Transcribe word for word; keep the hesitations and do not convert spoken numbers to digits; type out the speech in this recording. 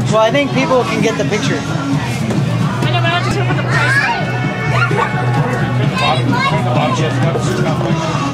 Well, I think people can get the picture. I know, but I just put the price on it.